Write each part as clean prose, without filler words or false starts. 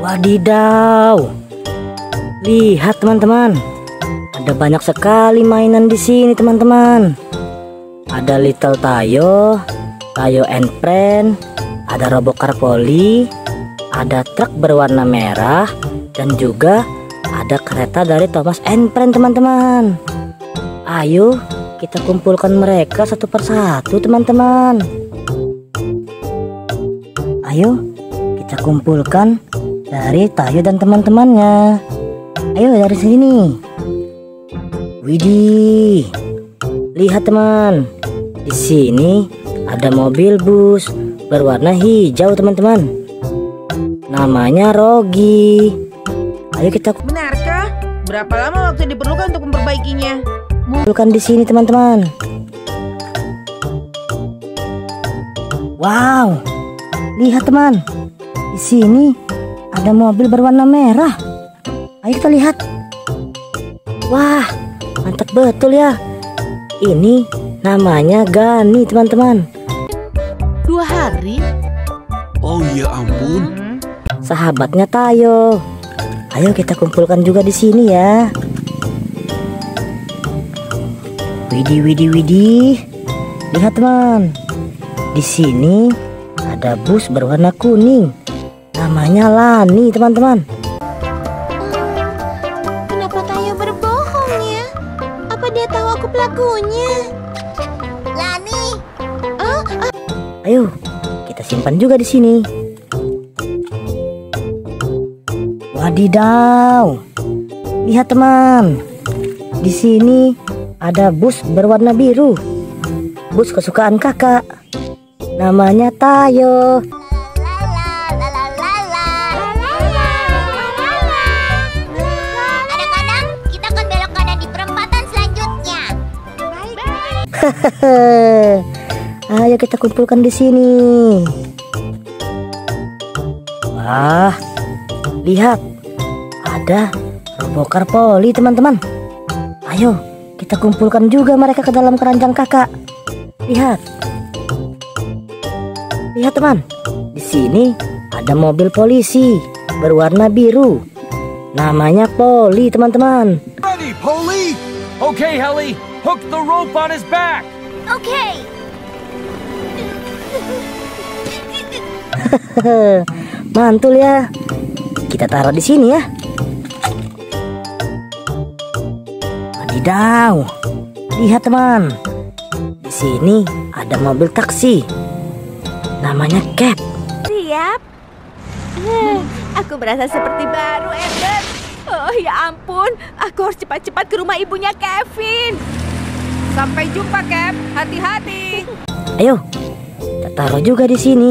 Wadidaw. Lihat teman-teman. Ada banyak sekali mainan di sini teman-teman. Ada Little Tayo, Tayo and Friend, ada Robokar Polly, ada truk berwarna merah, dan juga ada kereta dari Thomas and Friend teman-teman. Ayo kita kumpulkan mereka satu persatu teman-teman. Ayo kita kumpulkan dari Tayo dan teman-temannya. Ayo dari sini. Widih, lihat teman, di sini ada mobil bus berwarna hijau teman-teman. Namanya Rogi. Ayo kita Benarkah? Berapa lama waktu diperlukan untuk memperbaikinya? kumpulkan di sini teman-teman. Wow, lihat teman, di sini ada mobil berwarna merah. Ayo kita lihat. Wah, mantap betul ya. Ini namanya Gani teman-teman. 2 hari? Oh ya ampun. Sahabatnya Tayo. Ayo kita kumpulkan juga di sini ya. Widih, widih, widih. Lihat teman. Di sini ada bus berwarna kuning. Namanya Lani teman-teman. Kenapa Tayo berbohong ya? Apa dia tahu aku pelakunya? Lani. Ayo kita simpan juga di sini. Wadidaw. Lihat teman. Di sini ada bus berwarna biru. Bus kesukaan kakak. Namanya Tayo. Anak-anak, kita akan belok kanan di perempatan selanjutnya. Ayo kita kumpulkan di sini. Wah, lihat, ada Robokar Polly teman-teman. Ayo kita kumpulkan juga mereka ke dalam keranjang kakak. Lihat, lihat teman, di sini ada mobil polisi berwarna biru. Namanya Polly teman-teman. Ready, Polly? Okay, Helly, hook the rope on his back. Oke. Mantul ya. Kita taruh di sini ya. Wadidaw. Lihat teman. Di sini ada mobil taksi. Namanya Cap. Siap. Aku merasa seperti baru, Ender. Oh ya ampun, aku harus cepat-cepat ke rumah ibunya Kevin. Sampai jumpa, Cap. Hati-hati. Ayo, kita taruh juga di sini.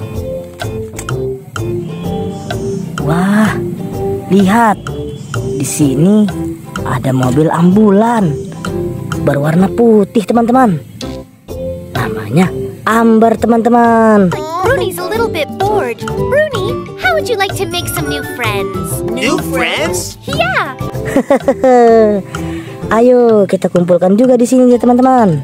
Wah, lihat. Di sini ada mobil ambulan berwarna putih, teman-teman. Namanya Amber, teman-teman. Bruni's a little bit bored. Bruni, how would you like to make some new friends? New friends? Yeah. Ayo, kita kumpulkan juga di sini ya, teman-teman.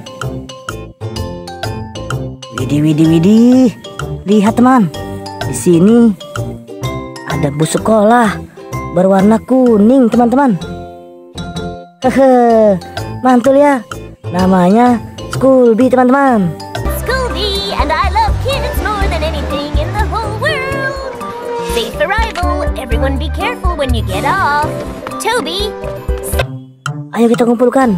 Widih, widih, widih. Lihat, teman. Di sini ada bus sekolah berwarna kuning, teman-teman. Hehe, mantul ya. Namanya Scooby, teman-teman. Scooby, and I love kids more than anything in the whole world. Safe arrival. Everyone be careful when you get off. Toby. Ayo kita kumpulkan.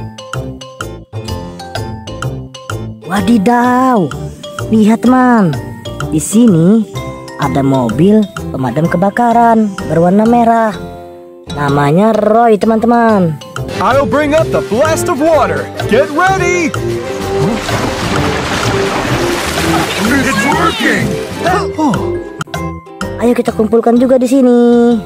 Wadidaw. Lihat, teman. Di sini ada mobil pemadam kebakaran berwarna merah. Namanya Roy, teman-teman. I'll bring up the blast of water. Get ready. It's working. Ayo kita kumpulkan juga di sini.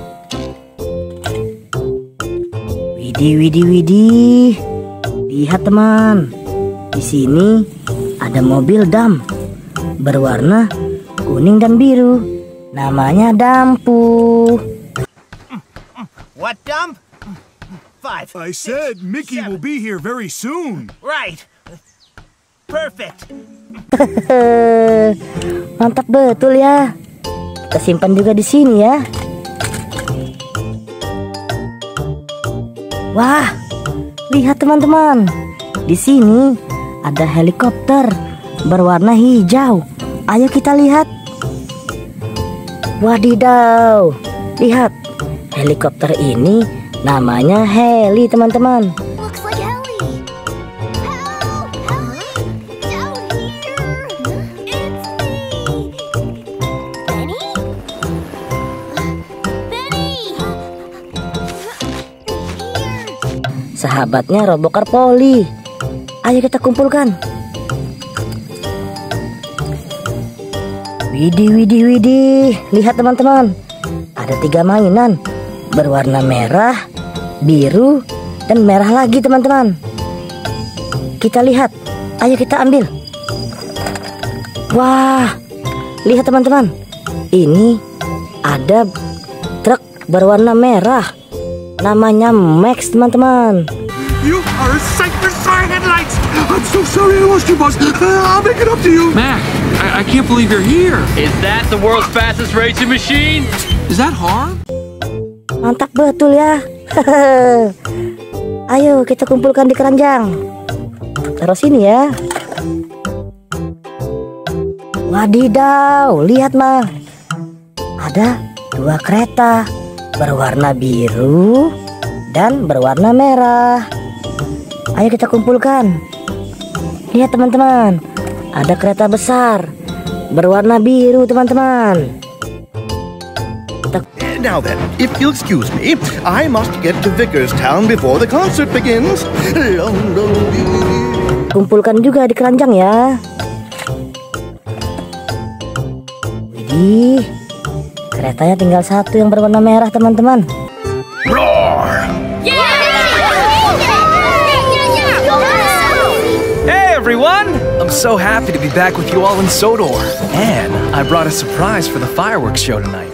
Widih, widih, widih. Lihat, teman. Di sini ada mobil dam berwarna kuning dan biru. Namanya Dampu. What dump? 5. I said Mickey will be here very soon. Right. Perfect. Mantap betul ya. Kita simpan juga di sini ya. Wah, lihat teman-teman. Di sini ada helikopter berwarna hijau. Ayo kita lihat. Wadidaw, lihat. Helikopter ini namanya heli, teman-teman. Looks like Ellie. Help! Down here! It's me! Benny? Benny! Here! Sahabatnya Robocar Polly. Ayo kita kumpulkan. Widih, widih, widih. Lihat teman-teman. Ada 3 mainan berwarna merah, biru, dan merah lagi teman-teman. Kita lihat. Ayo kita ambil. Wah, lihat teman-teman. Ini ada truk berwarna merah. Namanya Max teman-teman. You are a sight for sore headlights! I'm so sorry I lost you, boss. I'll make it up to you. Mac, I can't believe you're here. Is that the world's fastest racing machine? Is that hard? Mantap betul ya. Ayo kita kumpulkan di keranjang. Taruh sini ya. Wadidaw, lihat mah. Ada 2 kereta berwarna biru dan berwarna merah. Ayo kita kumpulkan. Lihat teman-teman, ada kereta besar berwarna biru teman-teman. Now then, if you'll excuse me, I must get to Vickerstown before the concert begins. Kumpulkan juga di keranjang ya. Widih, keretanya tinggal 1 yang berwarna merah teman-teman. Hey everyone! I'm so happy to be back with you all in Sodor. And I brought a surprise for the fireworks show tonight.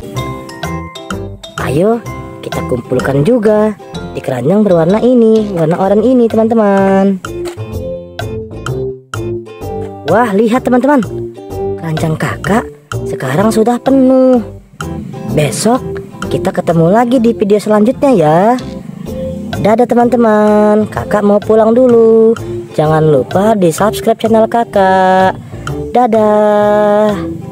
Ayo kita kumpulkan juga di keranjang berwarna ini, warna oranye ini teman-teman. Wah, lihat teman-teman, keranjang kakak sekarang sudah penuh. Besok kita ketemu lagi di video selanjutnya ya. Dadah teman-teman, kakak mau pulang dulu. Jangan lupa di subscribe channel kakak. Dadah.